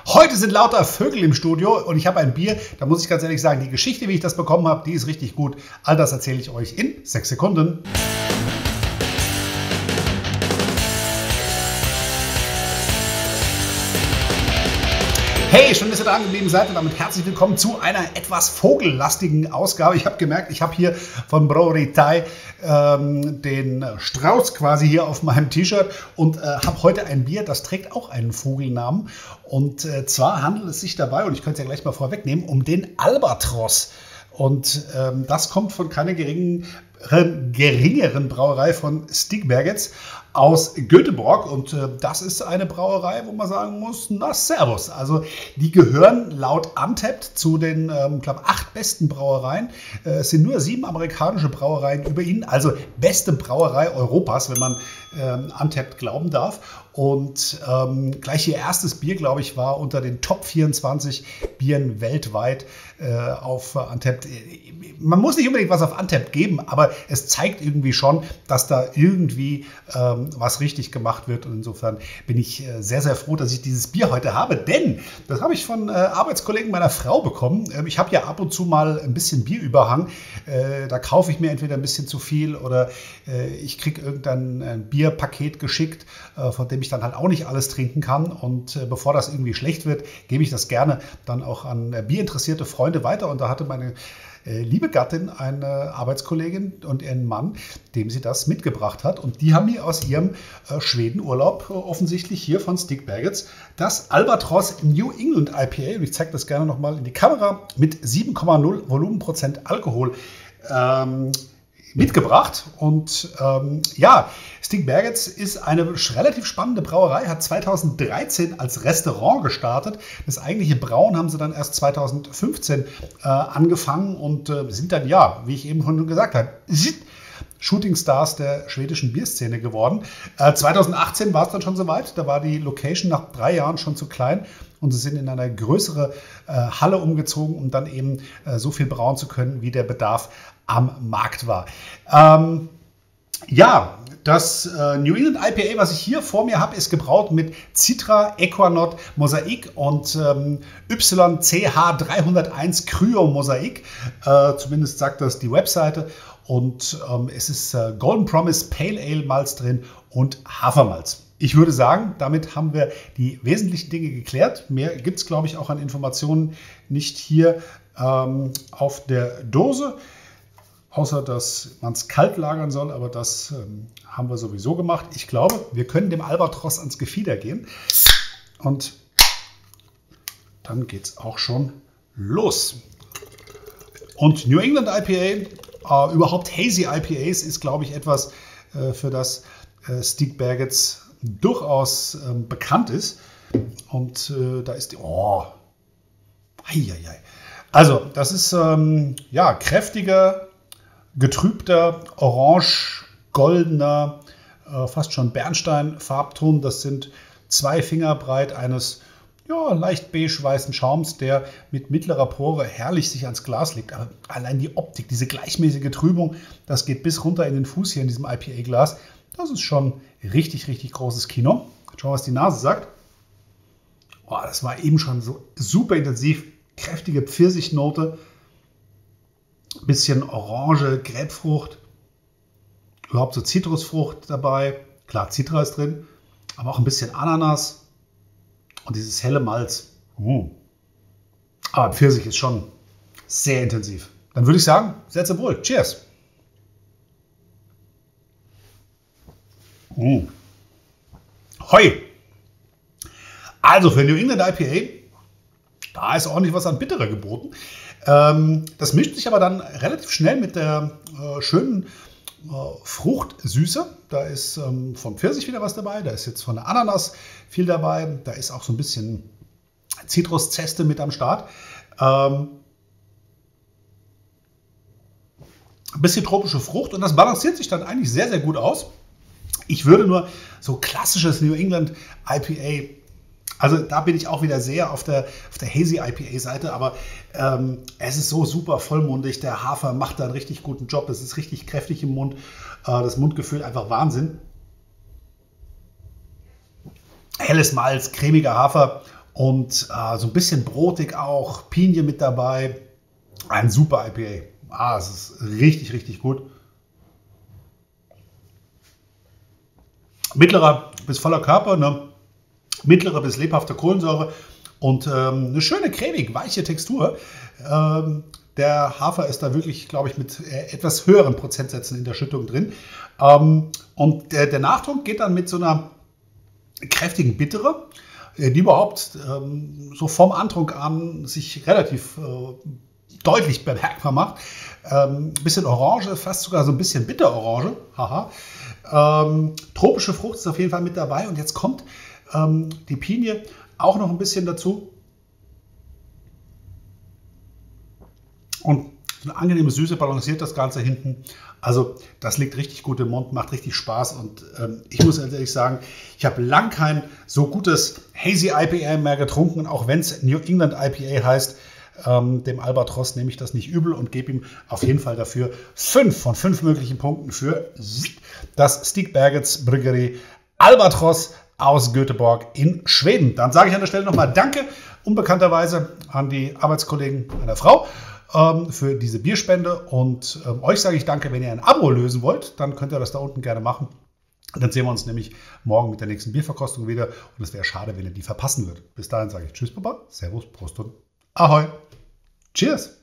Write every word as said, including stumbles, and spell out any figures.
Heute sind lauter Vögel im Studio und ich habe ein Bier. Da muss ich ganz ehrlich sagen, die Geschichte, wie ich das bekommen habe, die ist richtig gut. All das erzähle ich euch in sechs Sekunden. Hey, schön, dass ihr dran geblieben seid und damit herzlich willkommen zu einer etwas vogellastigen Ausgabe. Ich habe gemerkt, ich habe hier von Brauerei Thai ähm, den Strauß quasi hier auf meinem T-Shirt und äh, habe heute ein Bier, das trägt auch einen Vogelnamen. Und äh, zwar handelt es sich dabei, und ich könnte es ja gleich mal vorwegnehmen, um den Albatros. Und ähm, das kommt von keiner geringen, äh, geringeren Brauerei von Stig Bergets aus Göteborg. Und äh, das ist eine Brauerei, wo man sagen muss, na servus. Also die gehören laut Untappd zu den, ähm, glaube acht besten Brauereien. Äh, es sind nur sieben amerikanische Brauereien über ihnen. Also beste Brauerei Europas, wenn man ähm, Untappd glauben darf. Und ähm, gleich ihr erstes Bier, glaube ich, war unter den Top vierundzwanzig Bieren weltweit äh, auf Untappd. Man muss nicht unbedingt was auf Untappd geben, aber es zeigt irgendwie schon, dass da irgendwie ähm, was richtig gemacht wird. Und insofern bin ich äh, sehr, sehr froh, dass ich dieses Bier heute habe. Denn das habe ich von äh, Arbeitskollegen meiner Frau bekommen. Ähm, ich habe ja ab und zu mal ein bisschen Bierüberhang. Äh, da kaufe ich mir entweder ein bisschen zu viel oder äh, ich kriege irgendein ein Bierpaket geschickt, äh, von dem ich dann halt auch nicht alles trinken kann. Und äh, bevor das irgendwie schlecht wird, gebe ich das gerne dann auch an äh, bierinteressierte Freunde weiter. Und da hatte meine äh, liebe Gattin eine Arbeitskollegin und ihren Mann, dem sie das mitgebracht hat. Und die haben mir aus ihrem äh, Schwedenurlaub äh, offensichtlich hier von Stig Bergets das Albatros New England I P A, und ich zeige das gerne nochmal in die Kamera, mit sieben Komma null Volumenprozent Alkohol ähm, mitgebracht. Und ähm, ja, Stig Bergets ist eine relativ spannende Brauerei, hat zweitausenddreizehn als Restaurant gestartet. Das eigentliche Brauen haben sie dann erst zweitausendfünfzehn äh, angefangen und äh, sind dann, ja, wie ich eben schon gesagt habe, Shootingstars der schwedischen Bierszene geworden. Äh, zweitausendachtzehn war es dann schon soweit. Da war die Location nach drei Jahren schon zu klein und sie sind in eine größere äh, Halle umgezogen, um dann eben äh, so viel brauen zu können, wie der Bedarf am Markt war. Ähm, ja, das äh, New England I P A, was ich hier vor mir habe, ist gebraut mit Citra, Equanaut, Mosaik und ähm, Y C H dreihunderteins Cryo Mosaik. Äh, zumindest sagt das die Webseite. Und ähm, es ist äh, Golden Promise Pale Ale Malz drin und Hafermalz. Ich würde sagen, damit haben wir die wesentlichen Dinge geklärt. Mehr gibt es, glaube ich, auch an Informationen nicht hier ähm, auf der Dose. Außer, dass man es kalt lagern soll, aber das ähm, haben wir sowieso gemacht. Ich glaube, wir können dem Albatros ans Gefieder gehen. Und dann geht es auch schon los. Und New England I P A, äh, überhaupt Hazy I P As, ist, glaube ich, etwas, äh, für das äh, Stig Bergets durchaus äh, bekannt ist. Und äh, da ist die... Oh, eieiei. Also, das ist ähm, ja kräftiger, getrübter, orange-goldener, äh, fast schon Bernstein-Farbton. Das sind zwei Finger breit eines ja, leicht beige-weißen Schaums, der mit mittlerer Pore herrlich sich ans Glas legt. Aber allein die Optik, diese gleichmäßige Trübung, das geht bis runter in den Fuß hier in diesem I P A-Glas. Das ist schon richtig, richtig großes Kino. Schauen wir, was die Nase sagt. Oh, das war eben schon so super intensiv. Kräftige Pfirsichnote. Bisschen Orange, Grapefrucht, überhaupt so Zitrusfrucht dabei. Klar, Citra ist drin, aber auch ein bisschen Ananas und dieses helle Malz. Uh. Aber Pfirsich ist schon sehr intensiv. Dann würde ich sagen, sehr zum Wohl. Cheers! Uh. Hoi! Also für New England I P A, da ist ordentlich was an bitterer geboten. Ähm, das mischt sich aber dann relativ schnell mit der äh, schönen äh, Fruchtsüße. Da ist ähm, vom Pfirsich wieder was dabei, da ist jetzt von der Ananas viel dabei, da ist auch so ein bisschen Zitruszeste mit am Start. Ähm, ein bisschen tropische Frucht und das balanciert sich dann eigentlich sehr, sehr gut aus. Ich würde nur so klassisches New England I P A, also da bin ich auch wieder sehr auf der, auf der Hazy I P A-Seite, aber ähm, es ist so super vollmundig. Der Hafer macht da einen richtig guten Job. Es ist richtig kräftig im Mund. Äh, das Mundgefühl einfach Wahnsinn. Helles Malz, cremiger Hafer und äh, so ein bisschen brotig auch, Pinie mit dabei. Ein super I P A. Ah, es ist richtig, richtig gut. Mittlerer bis voller Körper, ne? Mittlere bis lebhafte Kohlensäure und ähm, eine schöne cremig, weiche Textur. Ähm, der Hafer ist da wirklich, glaube ich, mit äh, etwas höheren Prozentsätzen in der Schüttung drin. Ähm, und der, der Nachtrunk geht dann mit so einer kräftigen Bittere, äh, die überhaupt ähm, so vom Antrunk an sich relativ äh, deutlich bemerkbar macht. Ähm, bisschen Orange, fast sogar so ein bisschen Bitterorange. Haha. Ähm, tropische Frucht ist auf jeden Fall mit dabei. Und jetzt kommt ähm, die Pinie auch noch ein bisschen dazu. Und eine angenehme Süße balanciert das Ganze hinten. Also das liegt richtig gut im Mund, macht richtig Spaß. Und ähm, ich muss ehrlich sagen, ich habe lang kein so gutes Hazy I P A mehr getrunken. Auch wenn es New England I P A heißt. Ähm, dem Albatros nehme ich das nicht übel und gebe ihm auf jeden Fall dafür fünf von fünf möglichen Punkten für das Stig Bergets Bryggeri Albatros aus Göteborg in Schweden. Dann sage ich an der Stelle nochmal Danke, unbekannterweise an die Arbeitskollegen meiner Frau ähm, für diese Bierspende. Und ähm, euch sage ich Danke, wenn ihr ein Abo lösen wollt, dann könnt ihr das da unten gerne machen. Dann sehen wir uns nämlich morgen mit der nächsten Bierverkostung wieder. Und es wäre schade, wenn ihr die verpassen würdet. Bis dahin sage ich Tschüss, Baba, Servus, Prost und Ahoi. Cheers!